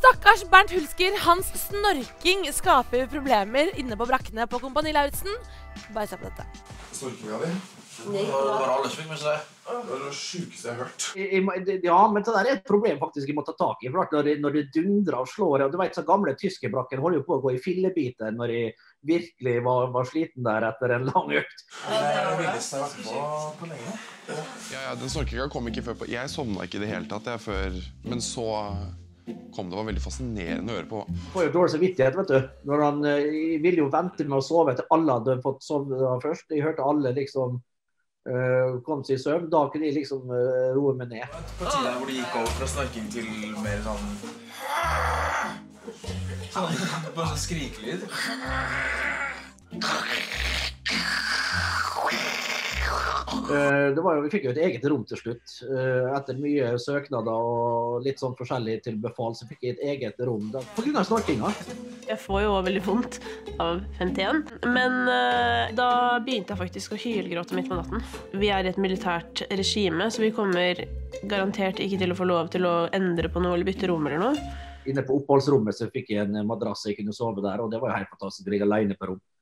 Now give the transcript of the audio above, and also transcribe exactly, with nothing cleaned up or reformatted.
Stakkars Bernt Hulsker, hans snorking skaper problemer inne på brakkene på Kompani Lauritzen. Bare se på dette. Snorkinga di? Det var alle som fikk med seg det. Det var det sykeste jeg har hørt. Ja, men det der er et problem faktisk jeg må ta tak i. For når det, når det dundrer og slår, og du vet så gamle tyskerbrakken holder jo på å gå i fillebiter når jeg virkelig var, var sliten der etter en lang økt. Det er det vildeste jeg har vært på på lenge. Ja, ja, den snorkinga kom ikke før på. Jeg sovna ikke i det hele tatt, jeg, før. Men så kom det var veldig fascinerende å høre på. Jeg får jo dårlig samvittighet, vet du. Når han jeg ville jo vente med å sove til alle hadde fått sove først. Jeg hørte alle liksom uh, kom til søvn. Da kunne jeg liksom uh, roe meg ned. På tiden hvor det gikk over fra snorking til mer sånn... Sånn, bare sånn skrikelyd. Uh, det var jo, vi fikk jo et eget rom til slutt. Uh, etter mye søknader og litt sånn forskjellig til befal, så fikk jeg et eget rom. Da, på grunn av snorkinga. Jeg får jo veldig vondt av femtien. Men uh, da begynte jeg faktisk å hylgråte midt på natten. Vi er i et militært regime, så vi kommer garantert ikke til å få lov til å endre på noe eller bytte rom eller noe. Inne på oppholdsrommet så fikk jeg en madrass jeg kunne sove der, og det var jo helt fantastisk å ligge alene på rom.